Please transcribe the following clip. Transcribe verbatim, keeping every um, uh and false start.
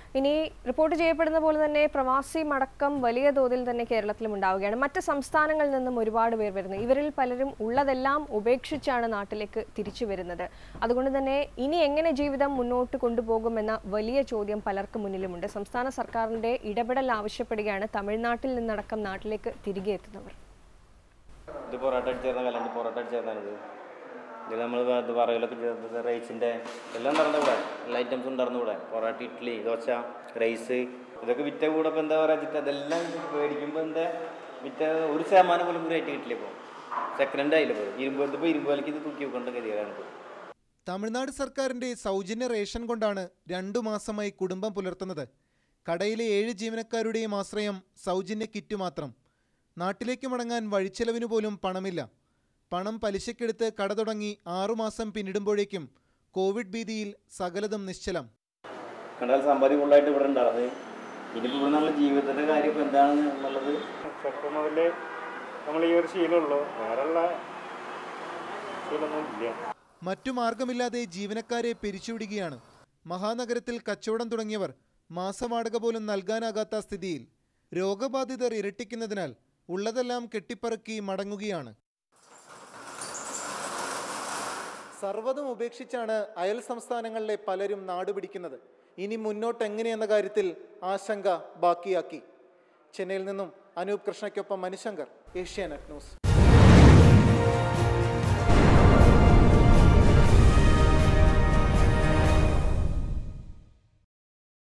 ഇനി റിപ്പോർട്ട് ചെയ്യപ്പെടുന്ന പോലെ തന്നെ പ്രവാസി മടക്കം വലിയ തോതിൽ തന്നെ കേരളത്തിലും ഉണ്ടാവുകയാണ്. മറ്റ് സംസ്ഥാനങ്ങളിൽ നിന്നും ഒരുപാട് പേർ വരുന്നു. ഇവരിൽ പലരും ഉള്ളതെല്ലാം ഉപേക്ഷിച്ചാണ് നാട്ടിലേക്ക് തിരിച്ചു വരുന്നത്. അതുകൊണ്ട് തന്നെ ഇനി എങ്ങനെ ജീവിതം മുന്നോട്ട് കൊണ്ടുപോകുമെന്ന വലിയ ചോദ്യം പലർക്കും മുന്നിലുമുണ്ട്. സംസ്ഥാന സർക്കാരിന്റെ ഇടപെടൽ ആവശ്യപ്പെടുകയാണ് തമിഴ്നാട്ടിൽ നിന്നടക്കം നാട്ടിലേക്ക് തിരികെ എത്തുന്നവർ. ഇത് പൊറോട്ട അടിച്ചേർന്ന കല്ലാണ്ട് പൊറോട്ട അടിച്ചേർന്നത് ഇതിൽ നമ്മൾ പറയലൊക്കെ ചേർന്നത് റൈസിൻ്റെ എല്ലാം നടന്ന കൂടെ എല്ലാ ഐറ്റംസും ഉണ്ടായിരുന്നു കൂടെ. പൊറോട്ട, ഇഡ്ഡലി, ദോശ, റൈസ് ഇതൊക്കെ വിറ്റ കൂടെ ഇപ്പോൾ എന്താ പറയുക, അതെല്ലാം മേടിക്കുമ്പോൾ എന്താ വിറ്റ ഒരു ശതമാനം പോലും റേറ്റ് കിട്ടില്ല. ഇപ്പോൾ സെക്കൻഡ് ആയില്ല. ഇപ്പോൾ ഇരുമ്പ് ഇപ്പോൾ ഇരുമ്പ് വിലയ്ക്ക് ഇത് തൂക്കി വെക്കേണ്ട ഗതിയാണ്. ഇപ്പോൾ തമിഴ്നാട് സർക്കാരിൻ്റെ സൗജന്യ റേഷൻ കൊണ്ടാണ് രണ്ടു മാസമായി കുടുംബം പുലർത്തുന്നത്. കടയിലെ ഏഴ് ജീവനക്കാരുടെയും ആശ്രയം സൗജന്യ കിറ്റ് മാത്രം. നാട്ടിലേക്ക് മടങ്ങാൻ വഴിച്ചെലവിന് പോലും പണമില്ല. പണം പലിശക്കെടുത്ത് കട തുടങ്ങി ആറുമാസം പിന്നിടുമ്പോഴേക്കും കോവിഡ് ഭീതിയിൽ സകലതും നിശ്ചലം. കണ്ടാൽ സമ്പാദ്യം ഫുള്ളായിട്ട് ഇവിടെ ഉണ്ടാകുന്നത്. ഇനിയിപ്പോൾ ഇവിടെ നമ്മുടെ ജീവിതത്തിൻ്റെ കാര്യം ഇപ്പോൾ എന്താണ് എന്നുള്ളത് ചെറുപ്പം മുതലേ നമ്മൾ ഈ ഒരു ശീലമുള്ളൂ, വേറെയുള്ള ശീലമൊന്നും ഇല്ല. മറ്റു മാർഗമില്ലാതെ ജീവനക്കാരെ പിരിച്ചുവിടുകയാണ്. മഹാനഗരത്തിൽ കച്ചവടം തുടങ്ങിയവർ മാസവാടക പോലും നൽകാനാകാത്ത സ്ഥിതിയിൽ. രോഗബാധിതർ ഇരട്ടിക്കുന്നതിനാൽ ഉള്ളതെല്ലാം കെട്ടിപ്പറക്കി മടങ്ങുകയാണ്. സർവ്വതും ഉപേക്ഷിച്ചാണ് അയൽ സംസ്ഥാനങ്ങളിലെ പലരും നാടുപിടിക്കുന്നത്. ഇനി മുന്നോട്ട് എങ്ങനെയെന്ന കാര്യത്തിൽ ആശങ്ക ബാക്കിയാക്കി. ചെന്നൈയിൽ നിന്നും അനൂപ് കൃഷ്ണയ്ക്കൊപ്പം മനുശങ്കർ, ഏഷ്യാനെറ്റ് ന്യൂസ്.